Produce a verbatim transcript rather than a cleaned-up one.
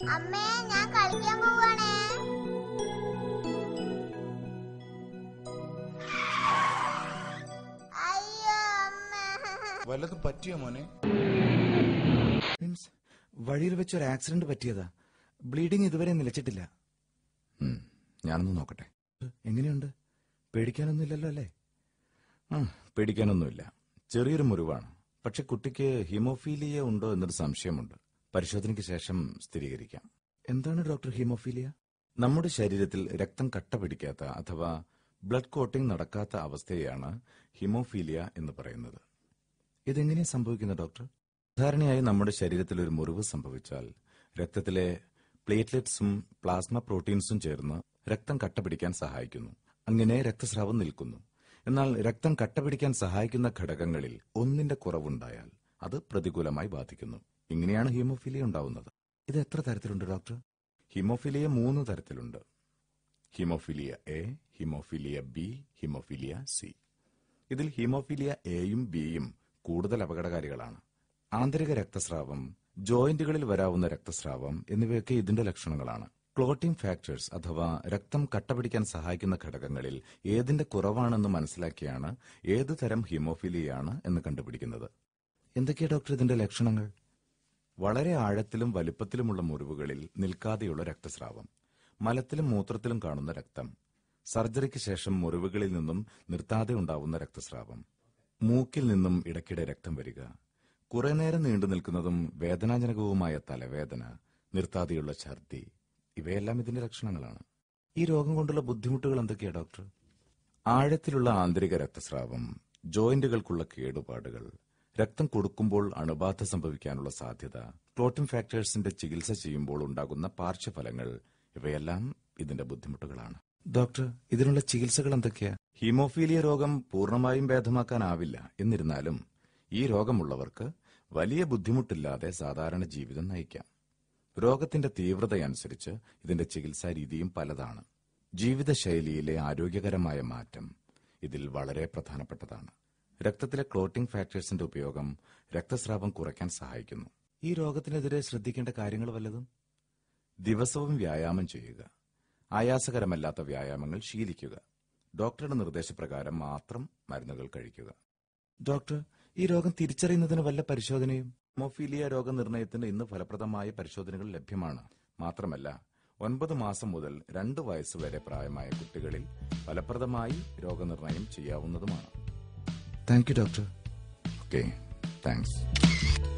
അമ്മേ, ഞാൻ കളിക്കാൻ പോവാണേ. അയ്യോ അമ്മ. വല്ലതും പറ്റിയോ മോനെ? മീൻസ് വഴിയിൽ വെച്ച് ഒരു ആക്സിഡന്റ് പറ്റിയതാ. ബ്ലീഡിംഗ് ഇതുവരെ നിലച്ചിട്ടില്ല. ഞാനൊന്ന് നോക്കട്ടെ. എങ്ങനെയുണ്ട്? പേടിക്കാനൊന്നുമില്ലല്ലോ അല്ലേ? ആ പേടിക്കാനൊന്നുമില്ല. ചെറിയൊരു മുറിവാണ്. പക്ഷെ കുട്ടിക്ക് ഹീമോഫീലിയ ഉണ്ടോ എന്നൊരു സംശയമുണ്ട്. പരിശോധനയ്ക്ക് ശേഷം സ്ഥിരീകരിക്കാം. എന്താണ് ഡോക്ടർ ഹീമോഫീലിയ? നമ്മുടെ ശരീരത്തിൽ രക്തം കട്ട പിടിക്കാത്ത അഥവാ ബ്ലഡ് കോട്ടിംഗ് നടക്കാത്ത അവസ്ഥയെയാണ് ഹീമോഫീലിയ എന്ന് പറയുന്നത്. ഇതെങ്ങനെയാണ് സംഭവിക്കുന്നത് ഡോക്ടർ? സാധാരണയായി നമ്മുടെ ശരീരത്തിൽ ഒരു മുറിവ് സംഭവിച്ചാൽ രക്തത്തിലെ പ്ലേറ്റ്ലെറ്റ്സും പ്ലാസ്മ പ്രോട്ടീൻസും ചേർന്ന് രക്തം കട്ടപിടിക്കാൻ സഹായിക്കുന്നു. അങ്ങനെ രക്തസ്രാവം നിൽക്കുന്നു. എന്നാൽ രക്തം കട്ടപിടിക്കാൻ സഹായിക്കുന്ന ഘടകങ്ങളിൽ ഒന്നിന്റെ കുറവുണ്ടായാൽ അത് പ്രതികൂലമായി ബാധിക്കുന്നു. ഇങ്ങനെയാണ് ഹീമോഫീലിയ ഉണ്ടാവുന്നത്. ഇത് എത്ര തരത്തിലുണ്ട് ഡോക്ടർ? ഹീമോഫീലിയ മൂന്ന് തരത്തിലുണ്ട്. Haemophilia A, haemophilia B, haemophilia C. ഇതിൽ ഹീമോഫീലിയ എയും ബിയും കൂടുതൽ അപകടകാരികളാണ്. ആന്തരിക രക്തസ്രാവം, ജോയിന്റുകളിൽ വരാവുന്ന രക്തസ്രാവം എന്നിവയൊക്കെ ഇതിന്റെ ലക്ഷണങ്ങളാണ്. ക്ലോട്ടിംഗ് ഫാക്ടേഴ്സ് അഥവാ രക്തം കട്ടപിടിക്കാൻ സഹായിക്കുന്ന ഘടകങ്ങളിൽ ഏതിന്റെ കുറവാണെന്ന് മനസ്സിലാക്കിയാണ് ഏതു തരം ഹീമോഫീലിയയാണ് എന്ന് കണ്ടുപിടിക്കുന്നത്. എന്തൊക്കെയാ ഡോക്ടർ ഇതിന്റെ ലക്ഷണങ്ങൾ? വളരെ ആഴത്തിലും വലിപ്പത്തിലുമുള്ള മുറിവുകളിൽ നിൽക്കാതെയുള്ള രക്തസ്രാവം, മലത്തിലും മൂത്രത്തിലും കാണുന്ന രക്തം, സർജറിക്ക് ശേഷം മുറിവുകളിൽ നിന്നും നിർത്താതെ ഉണ്ടാവുന്ന രക്തസ്രാവം, മൂക്കിൽ നിന്നും ഇടയ്ക്കിടെ രക്തം വരിക, കുറെ നേരം നീണ്ടു നിൽക്കുന്നതും വേദനാജനകവുമായ തലവേദന, നിർത്താതെയുള്ള ഛർദി, ഇവയെല്ലാം ഇതിന്റെ ലക്ഷണങ്ങളാണ്. ഈ രോഗം കൊണ്ടുള്ള ബുദ്ധിമുട്ടുകൾ എന്തൊക്കെയാ ഡോക്ടർ? ആഴത്തിലുള്ള ആന്തരിക രക്തസ്രാവം, ജോയിന്റുകൾക്കുള്ള കേടുപാടുകൾ, രക്തം കൊടുക്കുമ്പോൾ അണുബാധ സംഭവിക്കാനുള്ള സാധ്യത, ക്ലോട്ടിംഗ് ഫാക്ടേഴ്സിന്റെ ചികിത്സ ചെയ്യുമ്പോൾ ഉണ്ടാകുന്ന പാർശ്വഫലങ്ങൾ, ഇവയെല്ലാം ഇതിന്റെ ബുദ്ധിമുട്ടുകളാണ്. ഡോക്ടർ, ഇതിനുള്ള ചികിത്സകൾ എന്തൊക്കെയാ? ഹീമോഫീലിയ രോഗം പൂർണ്ണമായും ഭേദമാക്കാനാവില്ല. എന്നിരുന്നാലും ഈ രോഗമുള്ളവർക്ക് വലിയ ബുദ്ധിമുട്ടില്ലാതെ സാധാരണ ജീവിതം നയിക്കാം. രോഗത്തിന്റെ തീവ്രതയനുസരിച്ച് ഇതിന്റെ ചികിത്സാ രീതിയും പലതാണ്. ജീവിതശൈലിയിലെ ആരോഗ്യകരമായ മാറ്റം ഇതിൽ വളരെ പ്രധാനപ്പെട്ടതാണ്. രക്തത്തിലെ ക്ലോട്ടിംഗ് ഫാക്ടേഴ്സിന്റെ ഉപയോഗം രക്തസ്രാവം കുറയ്ക്കാൻ സഹായിക്കുന്നു. ഈ രോഗത്തിനെതിരെ ശ്രദ്ധിക്കേണ്ട കാര്യങ്ങൾ വല്ലതും? ദിവസവും വ്യായാമം ചെയ്യുക. ആയാസകരമല്ലാത്ത വ്യായാമങ്ങൾ ശീലിക്കുക. ഡോക്ടറുടെ നിർദ്ദേശപ്രകാരം മാത്രം മരുന്നുകൾ കഴിക്കുക. ഡോക്ടർ, ഈ രോഗം തിരിച്ചറിയുന്നതിന് വല്ല പരിശോധനയും? ഹീമോഫീലിയ രോഗനിർണയത്തിന് ഇന്ന് ഫലപ്രദമായ പരിശോധനകൾ ലഭ്യമാണ്. മാത്രമല്ല ഒൻപത് മാസം മുതൽ രണ്ട് വയസ്സ് വരെ പ്രായമായ കുട്ടികളിൽ ഫലപ്രദമായി രോഗനിർണയം ചെയ്യാവുന്നതുമാണ്. Thank you doctor. Okay, thanks.